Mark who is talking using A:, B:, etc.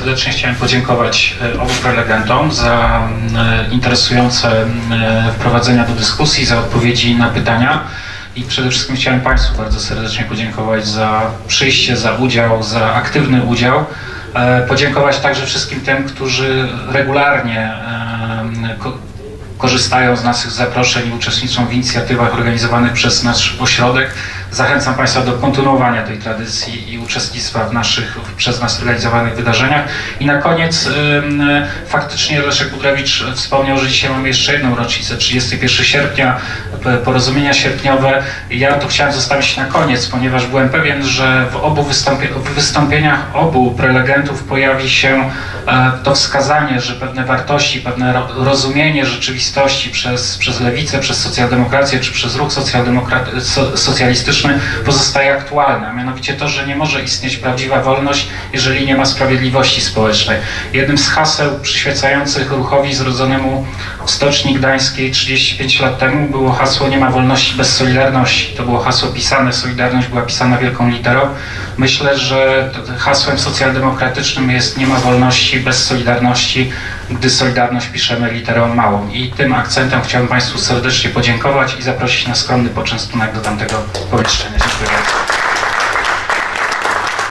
A: serdecznie chciałem podziękować obu prelegentom za interesujące wprowadzenia do dyskusji, za odpowiedzi na pytania i przede wszystkim chciałem Państwu bardzo serdecznie podziękować za przyjście, za udział, za aktywny udział. Podziękować także wszystkim tym, którzy regularnie korzystają z naszych zaproszeń i uczestniczą w inicjatywach organizowanych przez nasz ośrodek. Zachęcam Państwa do kontynuowania tej tradycji i uczestnictwa w naszych przez nas organizowanych wydarzeniach. I na koniec faktycznie Leszek Budrewicz wspomniał, że dzisiaj mamy jeszcze jedną rocznicę, 31 sierpnia, porozumienia sierpniowe. Ja to chciałem zostawić na koniec, ponieważ byłem pewien, że w obu wystąpieniach obu prelegentów pojawi się to wskazanie, że pewne wartości, pewne rozumienie rzeczywistości przez lewicę, przez socjaldemokrację czy przez ruch socjalistyczny pozostaje aktualne, a mianowicie to, że nie może istnieć prawdziwa wolność, jeżeli nie ma sprawiedliwości społecznej. Jednym z haseł przyświecających ruchowi zrodzonemu w Stoczni Gdańskiej 35 lat temu było hasło "Nie ma wolności bez solidarności". To było hasło pisane, Solidarność była pisana wielką literą. Myślę, że hasłem socjaldemokratycznym jest "Nie ma wolności bez solidarności", gdy Solidarność piszemy literą małą. I tym akcentem chciałbym Państwu serdecznie podziękować i zaprosić na skromny poczęstunek do tamtego pomieszczenia. Dziękuję bardzo.